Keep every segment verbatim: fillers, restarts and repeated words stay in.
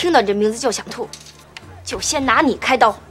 听到这名字就想吐，就先拿你开刀。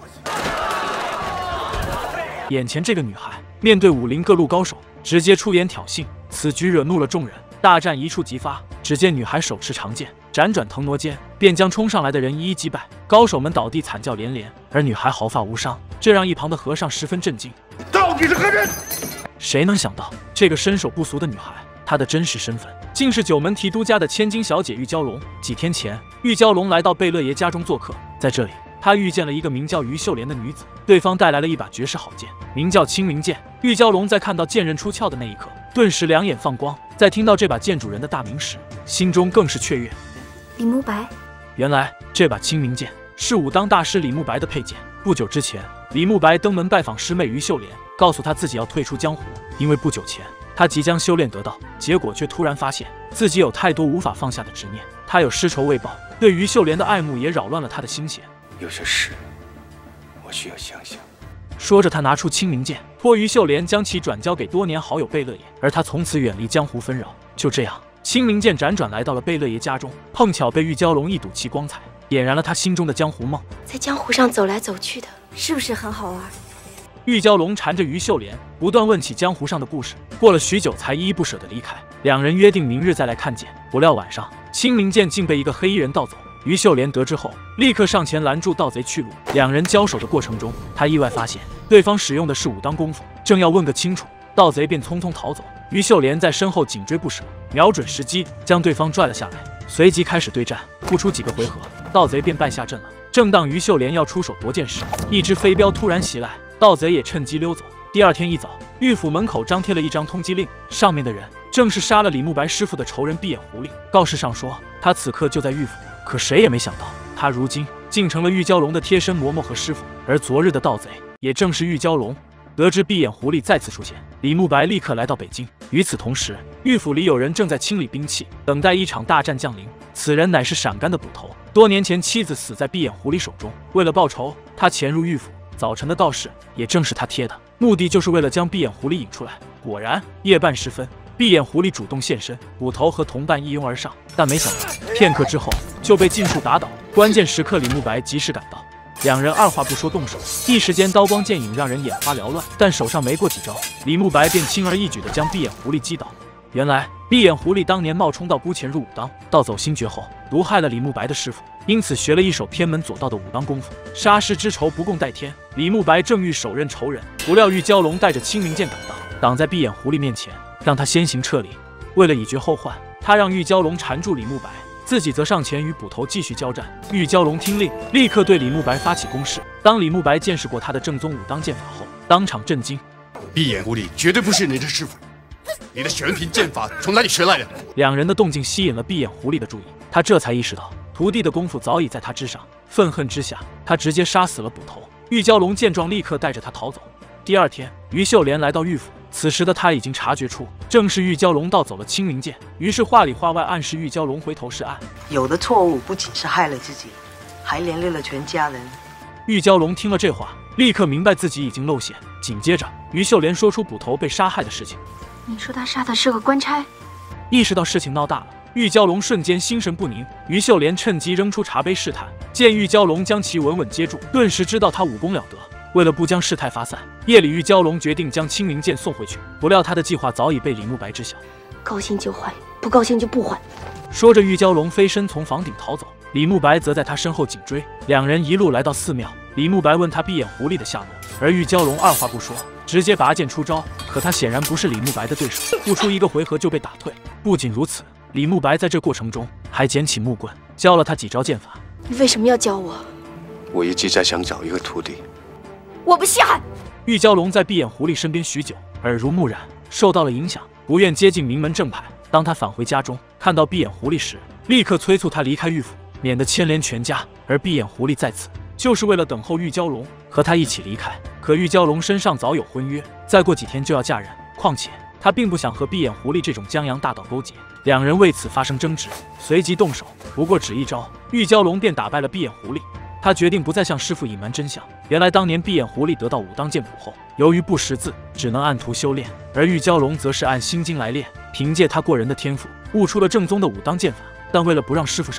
眼前这个女孩面对武林各路高手，直接出言挑衅，此举惹怒了众人。大战一触即发，只见女孩手持长剑，辗转腾挪间，便将冲上来的人一一击败。高手们倒地惨叫连连，而女孩毫发无伤，这让一旁的和尚十分震惊。 到底是何人？ 谁能想到，这个身手不俗的女孩，她的真实身份竟是九门提督家的千金小姐玉娇龙。几天前，玉娇龙来到贝勒爷家中做客，在这里，她遇见了一个名叫于秀莲的女子，对方带来了一把绝世好剑，名叫清明剑。玉娇龙在看到剑刃出鞘的那一刻，顿时两眼放光。在听到这把剑主人的大名时，心中更是雀跃。 李慕白， 原来这把清明剑是武当大师李慕白的佩剑。不久之前，李慕白登门拜访师妹于秀莲，告诉她自己要退出江湖，因为不久前他即将修炼得道，结果却突然发现自己有太多无法放下的执念。他有尸仇未报，对于秀莲的爱慕也扰乱了他的心弦。 有些事，我需要想想。 说着，他拿出清明剑，托于秀莲将其转交给多年好友贝勒爷，而他从此远离江湖纷扰。就这样，清明剑辗转来到了贝勒爷家中，碰巧被玉娇龙一睹其光彩，点燃了他心中的江湖梦。 在江湖上走来走去的，是不是很好玩？ 玉娇龙缠着于秀莲，不断问起江湖上的故事，过了许久才依依不舍地离开。两人约定明日再来看剑，不料晚上，清明剑竟被一个黑衣人盗走。于秀莲得知后，立刻上前拦住盗贼去路。两人交手的过程中，他意外发现对方使用的是武当功夫，正要问个清楚，盗贼便匆匆逃走。于秀莲在身后紧追不舍，瞄准时机将对方拽了下来，随即开始对战。不出几个回合，盗贼便败下阵了。正当于秀莲要出手夺剑时，一只飞镖突然袭来，盗贼也趁机溜走。第二天一早，玉府门口张贴了一张通缉令，上面的人正是杀了李慕白师傅的仇人闭眼狐狸。告示上说，他此刻就在玉府。可谁也没想到，他如今竟成了玉娇龙的贴身嬷嬷和师傅。而昨日的盗贼也正是玉娇龙。得知闭眼狐狸再次出现，李慕白立刻来到北京。与此同时，玉府里有人正在清理兵器，等待一场大战降临。此人乃是陕甘的捕头，多年前妻子死在闭眼狐狸手中，为了报仇，他潜入玉府。早晨的告示也正是他贴的，目的就是为了将闭眼狐狸引出来。果然，夜半时分，闭眼狐狸主动现身，捕头和同伴一拥而上，但没想到片刻之后就被尽数打倒。关键时刻，李慕白及时赶到，两人二话不说动手，一时间刀光剑影，让人眼花缭乱。但手上没过几招，李慕白便轻而易举地将闭眼狐狸击倒。原来闭眼狐狸当年冒充道姑潜入武当，盗走心诀后毒害了李慕白的师傅，因此学了一手偏门左道的武当功夫，杀师之仇不共戴天。李慕白正欲手刃仇人，不料玉娇龙带着清明剑赶到，挡在闭眼狐狸面前，让他先行撤离。为了以绝后患，他让玉娇龙缠住李慕白，自己则上前与捕头继续交战。玉娇龙听令，立刻对李慕白发起攻势。当李慕白见识过他的正宗武当剑法后，当场震惊： 闭眼狐狸绝对不是你的师傅，你的玄品剑法从哪里学来的？ 两人的动静吸引了闭眼狐狸的注意，他这才意识到徒弟的功夫早已在他之上。愤恨之下，他直接杀死了捕头。玉娇龙见状，立刻带着他逃走。第二天，于秀莲来到玉府，此时的他已经察觉出正是玉娇龙盗走了清明剑，于是话里话外暗示玉娇龙回头是岸。 有的错误不仅是害了自己，还连累了全家人。 玉娇龙听了这话，立刻明白自己已经露馅。紧接着，于秀莲说出捕头被杀害的事情。 你说他杀的是个官差？ 意识到事情闹大了，玉娇龙瞬间心神不宁。于秀莲趁机扔出茶杯试探，见玉娇龙将其稳稳接住，顿时知道他武功了得。为了不将事态发散，夜里玉娇龙决定将清明剑送回去。不料他的计划早已被李慕白知晓。 高兴就还，不高兴就不还。 说着，玉娇龙飞身从房顶逃走，李慕白则在他身后紧追。两人一路来到寺庙，李慕白问他闭眼狐狸的下落，而玉娇龙二话不说，直接拔剑出招。可他显然不是李慕白的对手，不出一个回合就被打退。不仅如此，李慕白在这过程中还捡起木棍，教了他几招剑法。 你为什么要教我？ 我一直在想找一个徒弟。 我不稀罕。 玉娇龙在闭眼狐狸身边许久，耳濡目染，受到了影响，不愿接近名门正派。当他返回家中，看到闭眼狐狸时，立刻催促他离开玉府，免得牵连全家。而闭眼狐狸在此就是为了等候玉娇龙和他一起离开。可玉娇龙身上早有婚约，再过几天就要嫁人，况且他并不想和闭眼狐狸这种江洋大盗勾结。两人为此发生争执，随即动手。不过只一招，玉娇龙便打败了闭眼狐狸。他决定不再向师傅隐瞒真相。原来当年闭眼狐狸得到武当剑谱后，由于不识字，只能按图修炼，而玉娇龙则是按心经来练。凭借他过人的天赋，悟出了正宗的武当剑法。但为了不让师傅伤心，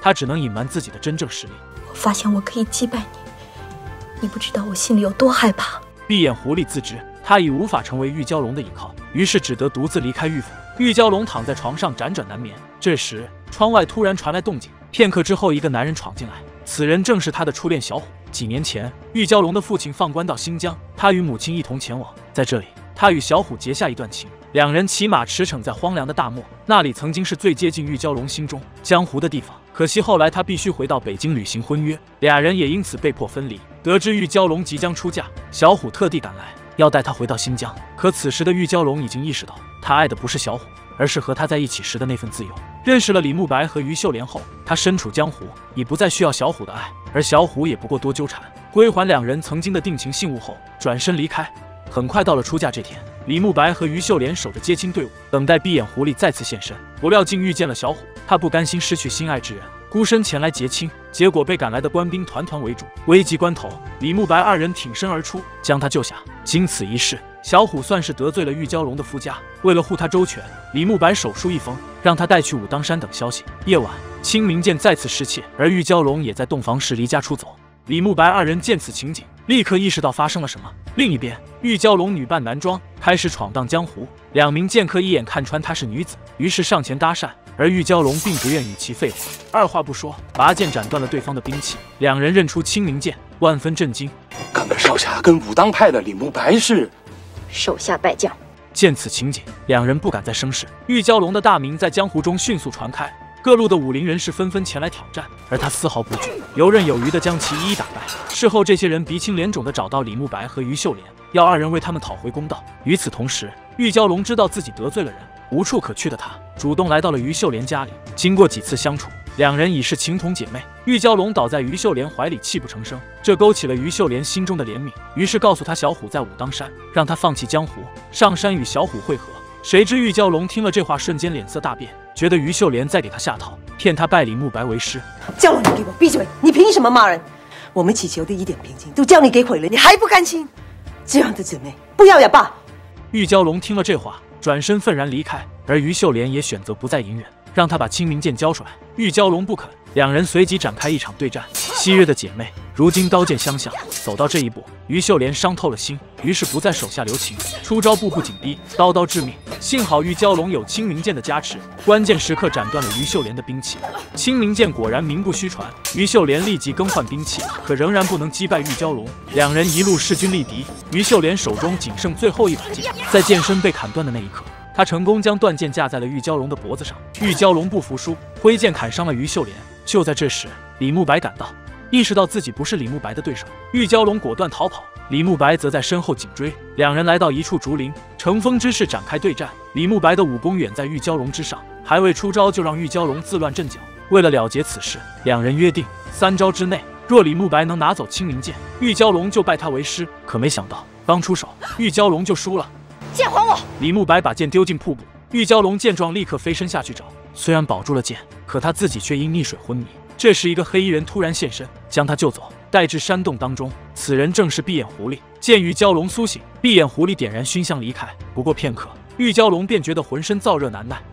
他只能隐瞒自己的真正实力。 我发现我可以击败你，你不知道我心里有多害怕。 闭眼狐狸自知他已无法成为玉蛟龙的依靠，于是只得独自离开玉府。玉蛟龙躺在床上辗转难眠。这时，窗外突然传来动静。片刻之后，一个男人闯进来，此人正是他的初恋小虎。几年前，玉蛟龙的父亲放官到新疆，他与母亲一同前往。在这里，他与小虎结下一段情。两人骑马驰骋在荒凉的大漠，那里曾经是最接近玉蛟龙心中江湖的地方。可惜后来他必须回到北京履行婚约，俩人也因此被迫分离。得知玉蛟龙即将出嫁，小虎特地赶来，要带他回到新疆。可此时的玉蛟龙已经意识到，他爱的不是小虎，而是和他在一起时的那份自由。认识了李慕白和于秀莲后，他身处江湖，已不再需要小虎的爱，而小虎也不过多纠缠。归还两人曾经的定情信物后，转身离开。很快到了出嫁这天，李慕白和于秀莲守着接亲队伍，等待闭眼狐狸再次现身。不料竟遇见了小虎，他不甘心失去心爱之人，孤身前来结亲，结果被赶来的官兵团团围住。危急关头，李慕白二人挺身而出，将他救下。经此一事，小虎算是得罪了玉蛟龙的夫家。为了护他周全，李慕白手书一封，让他带去武当山等消息。夜晚，青明剑再次失窃，而玉蛟龙也在洞房时离家出走。李慕白二人见此情景，立刻意识到发生了什么。另一边，玉蛟龙女扮男装，开始闯荡江湖。两名剑客一眼看穿她是女子，于是上前搭讪，而玉蛟龙并不愿与其废话，二话不说，拔剑斩断了对方的兵器。两人认出青明剑，万分震惊。 刚刚少侠跟武当派的李慕白是手下败将。 见此情景，两人不敢再生事。玉蛟龙的大名在江湖中迅速传开，各路的武林人士纷纷前来挑战，而他丝毫不惧，游刃有余地将其一一打败。事后，这些人鼻青脸肿地找到李慕白和于秀莲，要二人为他们讨回公道。与此同时，玉蛟龙知道自己得罪了人，无处可去的他主动来到了于秀莲家里。经过几次相处，两人已是情同姐妹。玉蛟龙倒在于秀莲怀里泣不成声，这勾起了于秀莲心中的怜悯，于是告诉他小虎在武当山，让他放弃江湖，上山与小虎会合。谁知玉蛟龙听了这话，瞬间脸色大变，觉得于秀莲在给他下套，骗他拜李慕白为师。 叫你给我闭嘴！你凭什么骂人？我们祈求的一点平静都叫你给毁了，你还不甘心？这样的姊妹不要也罢。 玉蛟龙听了这话，转身愤然离开，而于秀莲也选择不再隐忍，让他把青明剑交出来。玉蛟龙不肯，两人随即展开一场对战。昔日的姐妹，如今刀剑相向，走到这一步，于秀莲伤透了心，于是不再手下留情，出招步步紧逼，刀刀致命。幸好玉蛟龙有青明剑的加持，关键时刻斩断了于秀莲的兵器。青明剑果然名不虚传，于秀莲立即更换兵器，可仍然不能击败玉蛟龙。两人一路势均力敌，于秀莲手中仅剩最后一把剑，在剑身被砍断的那一刻，他成功将断剑架在了玉蛟龙的脖子上。玉蛟龙不服输，挥剑砍伤了于秀莲。就在这时，李慕白赶到，意识到自己不是李慕白的对手，玉蛟龙果断逃跑，李慕白则在身后紧追。两人来到一处竹林，乘风之势展开对战。李慕白的武功远在玉蛟龙之上，还未出招就让玉蛟龙自乱阵脚。为了了结此事，两人约定三招之内，若李慕白能拿走青明剑，玉蛟龙就拜他为师。可没想到，刚出手，玉蛟龙就输了。 剑还我！ 李慕白把剑丢进瀑布，玉蛟龙见状立刻飞身下去找，虽然保住了剑，可他自己却因溺水昏迷。这时，一个黑衣人突然现身，将他救走，带至山洞当中。此人正是闭眼狐狸。见玉蛟龙苏醒，闭眼狐狸点燃熏香离开。不过片刻，玉蛟龙便觉得浑身燥热难耐。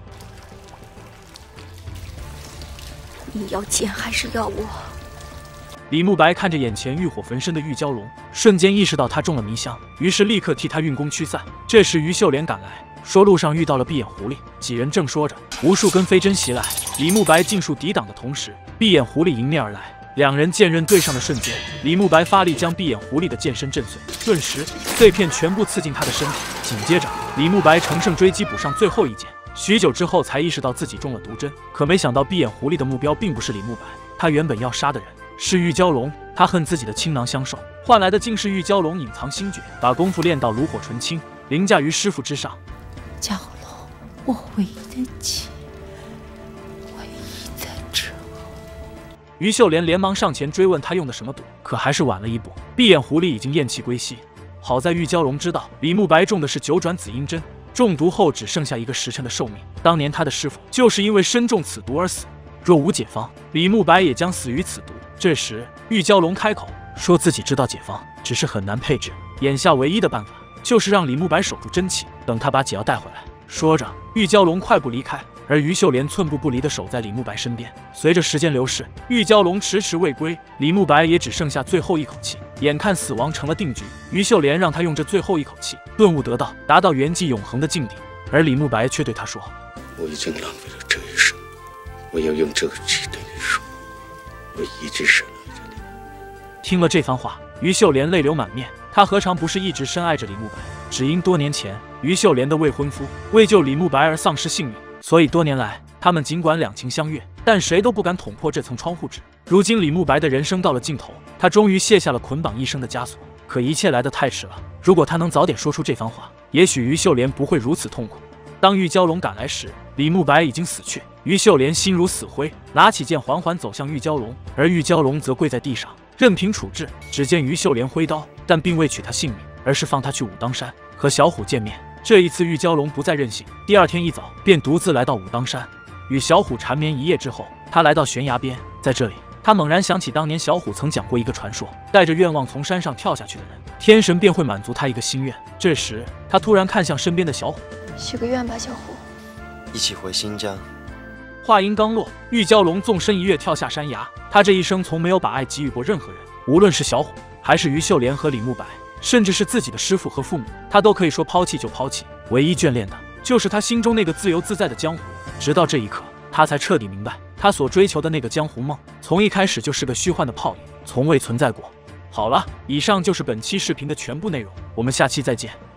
你要剑还是要我？ 李慕白看着眼前欲火焚身的玉蛟龙，瞬间意识到他中了迷香，于是立刻替他运功驱散。这时于秀莲赶来，说路上遇到了闭眼狐狸，几人正说着，无数根飞针袭来，李慕白尽数抵挡的同时，闭眼狐狸迎面而来。两人剑刃对上的瞬间，李慕白发力将闭眼狐狸的剑身震碎，顿时碎片全部刺进他的身体。紧接着，李慕白乘胜追击，补上最后一剑。许久之后才意识到自己中了毒针，可没想到闭眼狐狸的目标并不是李慕白，他原本要杀的人是玉蛟龙。他恨自己的倾囊相授，换来的竟是玉蛟龙隐藏心诀，把功夫练到炉火纯青，凌驾于师傅之上。 蛟龙，我回得起，唯一在这。 于秀莲连忙上前追问他用的什么毒，可还是晚了一步，闭眼狐狸已经咽气归西。好在玉蛟龙知道李慕白中的是九转紫阴针，中毒后只剩下一个时辰的寿命。当年他的师傅就是因为身中此毒而死，若无解方，李慕白也将死于此毒。这时玉蛟龙开口说自己知道解方，只是很难配置，眼下唯一的办法就是让李慕白守住真气，等他把解药带回来。说着，玉蛟龙快步离开， 而于秀莲寸步不离地守在李慕白身边。随着时间流逝，玉蛟龙迟迟未归，李慕白也只剩下最后一口气。眼看死亡成了定局，于秀莲让他用这最后一口气顿悟得道，达到圆寂永恒的境地。而李慕白却对他说：“ 我已经浪费了这一生，我要用这个气对你说，我一直深爱着你。” 听了这番话，于秀莲泪流满面。她何尝不是一直深爱着李慕白？只因多年前于秀莲的未婚夫为救李慕白而丧失性命，所以多年来他们尽管两情相悦，但谁都不敢捅破这层窗户纸。如今李慕白的人生到了尽头，他终于卸下了捆绑一生的枷锁。可一切来得太迟了，如果他能早点说出这番话，也许于秀莲不会如此痛苦。当玉蛟龙赶来时，李慕白已经死去。于秀莲心如死灰，拿起剑缓缓走向玉蛟龙，而玉蛟龙则跪在地上任凭处置。只见于秀莲挥刀，但并未取他性命，而是放他去武当山和小虎见面。这一次玉蛟龙不再任性，第二天一早便独自来到武当山，与小虎缠绵一夜之后，他来到悬崖边，在这里他猛然想起当年小虎曾讲过一个传说，带着愿望从山上跳下去的人，天神便会满足他一个心愿。这时他突然看向身边的小虎， 许个愿吧，小虎， 一起回新疆。 话音刚落，玉蛟龙纵身一跃跳下山崖。他这一生从没有把爱给予过任何人，无论是小虎，还是于秀莲和李慕白，甚至是自己的师父和父母，他都可以说抛弃就抛弃。唯一眷恋的就是他心中那个自由自在的江湖。直到这一刻，他才彻底明白，他所追求的那个江湖梦，从一开始就是个虚幻的泡影，从未存在过。好了，以上就是本期视频的全部内容，我们下期再见。